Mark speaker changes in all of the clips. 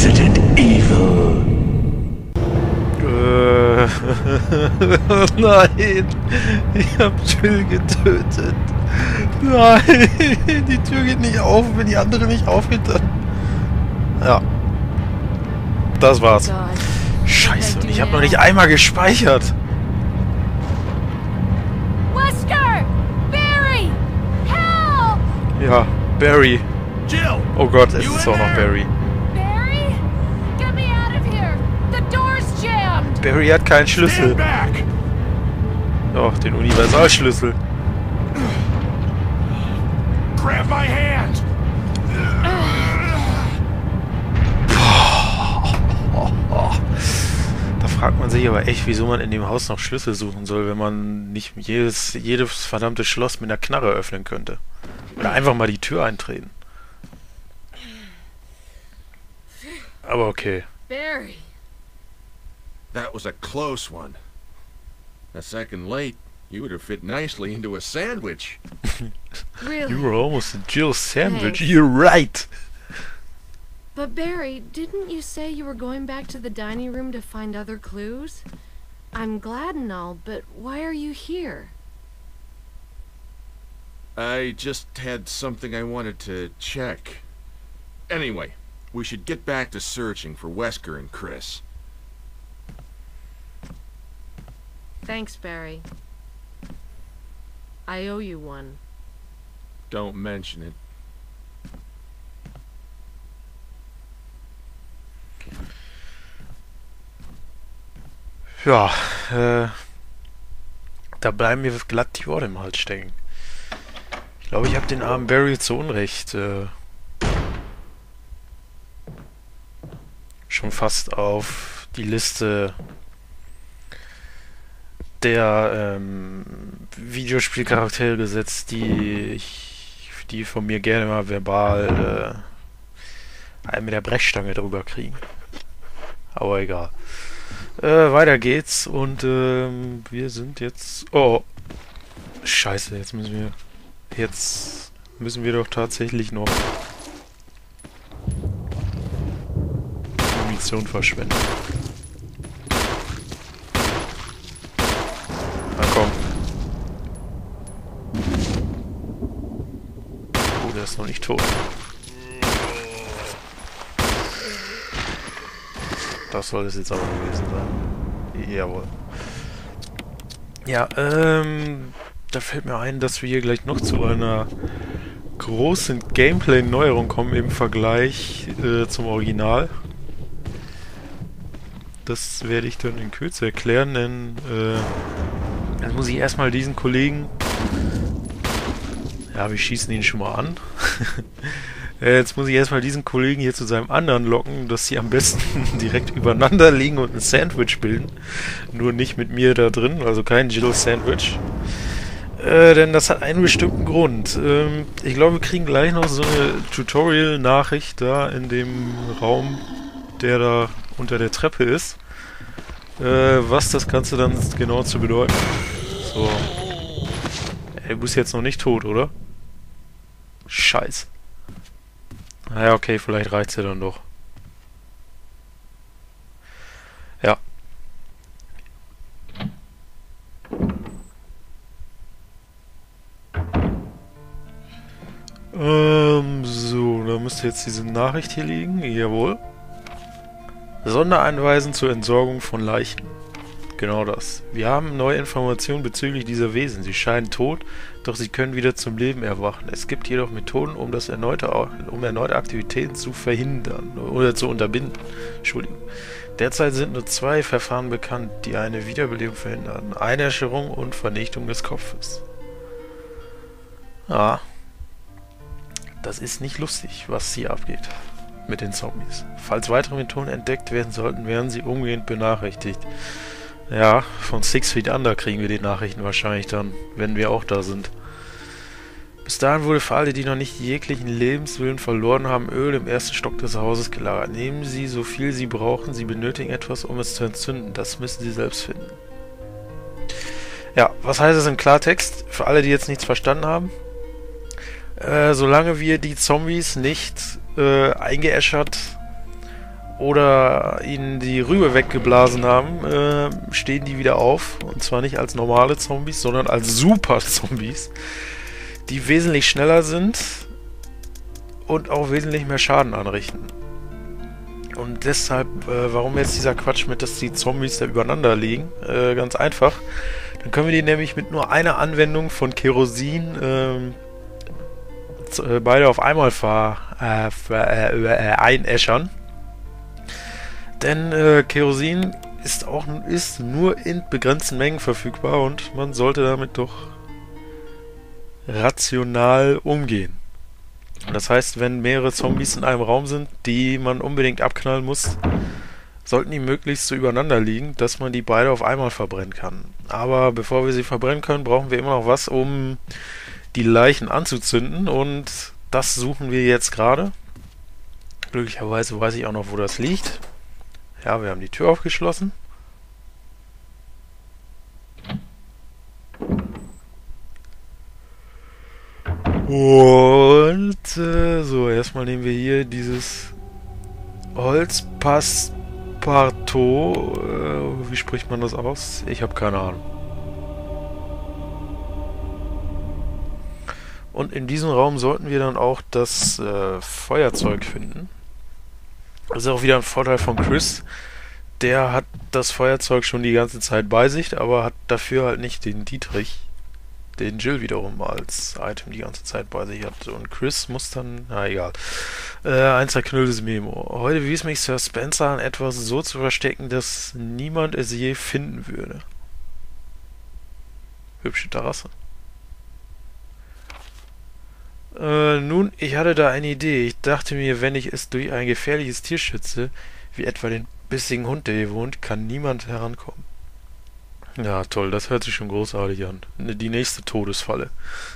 Speaker 1: Resident Evil.
Speaker 2: Nein, ich hab Jill getötet. Nein, die Tür geht nicht auf, wenn die andere nicht aufgeht, dann... Ja. Das war's. Scheiße, und ich hab noch nicht einmal gespeichert.
Speaker 3: Wesker! Barry! Help!
Speaker 2: Ja, Barry.
Speaker 1: Jill!
Speaker 2: Oh Gott, es ist auch noch Barry.
Speaker 3: Barry? Get me out of here! The door's jammed!
Speaker 2: Barry hat keinen Schlüssel.
Speaker 1: Stand back!
Speaker 2: Doch, den Universalschlüssel.
Speaker 1: Grab my hand!
Speaker 2: Da fragt man sich aber echt, wieso man in dem Haus noch Schlüssel suchen soll, wenn man nicht jedes verdammte Schloss mit einer Knarre öffnen könnte. Oder einfach mal die Tür eintreten. Aber okay.
Speaker 3: Barry!
Speaker 4: That was a close one. A second late, you would have fit nicely into a sandwich.
Speaker 3: Really?
Speaker 2: You were almost a Jill sandwich.
Speaker 3: Thanks.
Speaker 2: You're right.
Speaker 3: But Barry, didn't you say you were going back to the dining room to find other clues? I'm glad and all, but why are you here?
Speaker 4: I just had something I wanted to check. Anyway, we should get back to searching for Wesker and Chris.
Speaker 3: Thanks, Barry. I owe you one.
Speaker 4: Don't mention it.
Speaker 2: Ja, da bleiben mir glatt die Worte im Hals stecken. Ich glaube, ich habe den armen Barry zu Unrecht schon fast auf die Liste der Videospielcharaktere gesetzt, die von mir gerne mal verbal einen mit der Brechstange drüber kriegen. Aber egal. Weiter geht's und wir sind jetzt... Oh, scheiße, jetzt müssen wir doch tatsächlich noch Munition verschwenden. Na komm. Oh, der ist noch nicht tot. Das soll es jetzt aber gewesen sein. Jawohl. Ja, da fällt mir ein, dass wir hier gleich noch zu einer großen Gameplay-Neuerung kommen im Vergleich zum Original. Das werde ich dann in Kürze erklären, denn jetzt muss ich erstmal diesen Kollegen... Ja, wir schießen ihn schon mal an. Jetzt muss ich erstmal diesen Kollegen hier zu seinem anderen locken, dass sie am besten direkt übereinander liegen und ein Sandwich bilden. Nur nicht mit mir da drin, also kein Jill-Sandwich. Denn das hat einen bestimmten Grund. Ich glaube, wir kriegen gleich noch so eine Tutorial-Nachricht da in dem Raum, der da unter der Treppe ist. Was das Ganze dann genau zu bedeuten. So. Du bist jetzt noch nicht tot, oder? Scheiße. Naja, okay, vielleicht reicht's ja dann doch. Ja. So, da müsste jetzt diese Nachricht hier liegen. Jawohl. Sondereinweisen zur Entsorgung von Leichen. Genau das. Wir haben neue Informationen bezüglich dieser Wesen. Sie scheinen tot, doch sie können wieder zum Leben erwachen. Es gibt jedoch Methoden, um erneute Aktivitäten zu verhindern oder zu unterbinden. Entschuldigung. Derzeit sind nur 2 Verfahren bekannt, die eine Wiederbelebung verhindern. Einäscherung und Vernichtung des Kopfes. Ja. Das ist nicht lustig, was hier abgeht mit den Zombies. Falls weitere Methoden entdeckt werden sollten, werden sie umgehend benachrichtigt. Ja, von 6 Feet Under kriegen wir die Nachrichten wahrscheinlich dann, wenn wir auch da sind. Bis dahin wurde für alle, die noch nicht jeglichen Lebenswillen verloren haben, Öl im ersten Stock des Hauses gelagert. Nehmen Sie so viel Sie brauchen, Sie benötigen etwas, um es zu entzünden. Das müssen Sie selbst finden. Ja, was heißt es im Klartext? Für alle, die jetzt nichts verstanden haben. Solange wir die Zombies nicht eingeäschert oder ihnen die Rübe weggeblasen haben, stehen die wieder auf. Und zwar nicht als normale Zombies, sondern als Super-Zombies, die wesentlich schneller sind und auch wesentlich mehr Schaden anrichten. Und deshalb, warum jetzt dieser Quatsch mit, dass die Zombies da übereinander liegen? Ganz einfach. Dann können wir die nämlich mit nur einer Anwendung von Kerosin beide auf einmal einäschern. Denn Kerosin ist nur in begrenzten Mengen verfügbar und man sollte damit doch rational umgehen. Das heißt, wenn mehrere Zombies in einem Raum sind, die man unbedingt abknallen muss, sollten die möglichst so übereinander liegen, dass man die beide auf einmal verbrennen kann. Aber bevor wir sie verbrennen können, brauchen wir immer noch was, um die Leichen anzuzünden, und das suchen wir jetzt gerade. Glücklicherweise weiß ich auch noch, wo das liegt. Ja, wir haben die Tür aufgeschlossen. Und so, erstmal nehmen wir hier dieses Holzpassepartout. Wie spricht man das aus? Ich habe keine Ahnung. Und in diesem Raum sollten wir dann auch das Feuerzeug finden. Das ist auch wieder ein Vorteil von Chris. Der hat das Feuerzeug schon die ganze Zeit bei sich, aber hat dafür halt nicht den Dietrich, den Jill wiederum als Item die ganze Zeit bei sich hat. Und Chris muss dann, na egal. Ein zerknülltes Memo. Heute wies mich Sir Spencer an, etwas so zu verstecken, dass niemand es je finden würde. Hübsche Terrasse. Nun, ich hatte da eine Idee. Ich dachte mir, wenn ich es durch ein gefährliches Tier schütze, wie etwa den bissigen Hund, der hier wohnt, kann niemand herankommen. Ja, toll, das hört sich schon großartig an. Die nächste Todesfalle.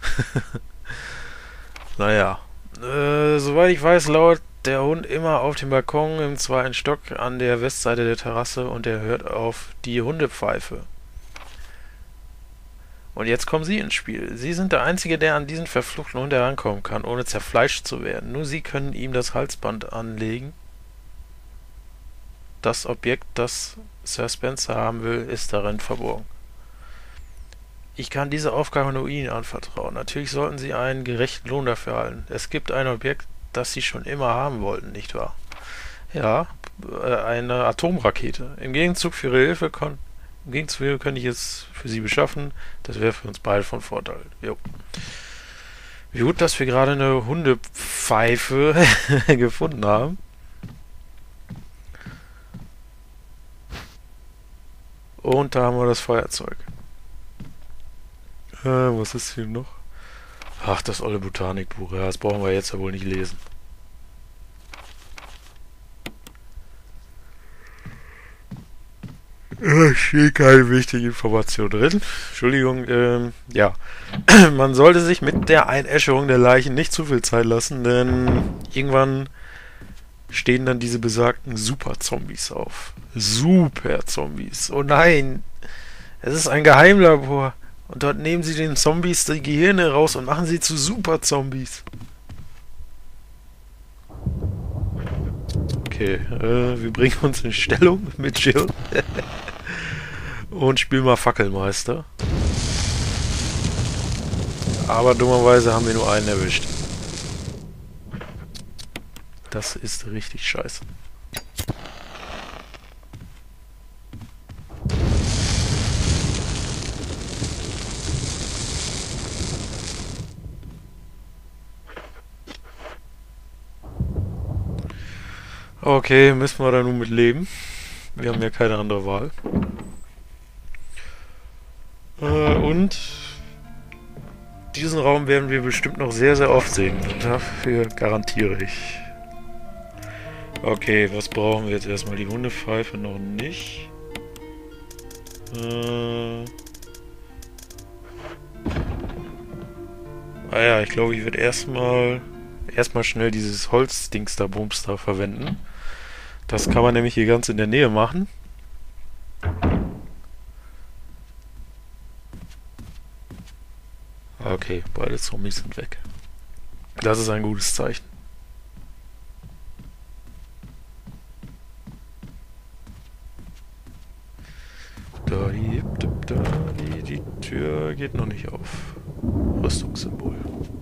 Speaker 2: Naja. Soweit ich weiß, lauert der Hund immer auf dem Balkon im 2. Stock an der Westseite der Terrasse und er hört auf die Hundepfeife. Und jetzt kommen Sie ins Spiel. Sie sind der Einzige, der an diesen verfluchten Hund herankommen kann, ohne zerfleischt zu werden. Nur Sie können ihm das Halsband anlegen. Das Objekt, das Sir Spencer haben will, ist darin verborgen. Ich kann diese Aufgabe nur Ihnen anvertrauen. Natürlich sollten Sie einen gerechten Lohn dafür erhalten. Es gibt ein Objekt, das Sie schon immer haben wollten, nicht wahr? Ja, eine Atomrakete. Im Gegenzug für Ihre Hilfe könnte ich es für Sie beschaffen. Das wäre für uns beide von Vorteil. Jo. Wie gut, dass wir gerade eine Hundepfeife gefunden haben. Und da haben wir das Feuerzeug. Was ist hier noch? Ach, das olle Botanikbuch. Ja, das brauchen wir jetzt ja wohl nicht lesen. Steht keine wichtige Information drin. Entschuldigung, ja. Man sollte sich mit der Einäscherung der Leichen nicht zu viel Zeit lassen, denn irgendwann stehen dann diese besagten Super-Zombies auf. Super-Zombies. Oh nein! Es ist ein Geheimlabor. Und dort nehmen sie den Zombies die Gehirne raus und machen sie zu Super-Zombies. Okay, wir bringen uns in Stellung mit Jill. Und spielen mal Fackelmeister. Aber dummerweise haben wir nur einen erwischt. Das ist richtig scheiße. Okay, müssen wir da nun mit leben. Wir haben ja keine andere Wahl. Und diesen Raum werden wir bestimmt noch sehr, sehr oft sehen. Dafür garantiere ich. Okay, was brauchen wir jetzt erstmal? Die Hundepfeife noch nicht. Ja, ich glaube, ich werde erstmal schnell dieses Holzdings da Bums da verwenden. Das kann man nämlich hier ganz in der Nähe machen. Okay, beide Zombies sind weg. Das ist ein gutes Zeichen. Die Tür geht noch nicht auf. Rüstungssymbol.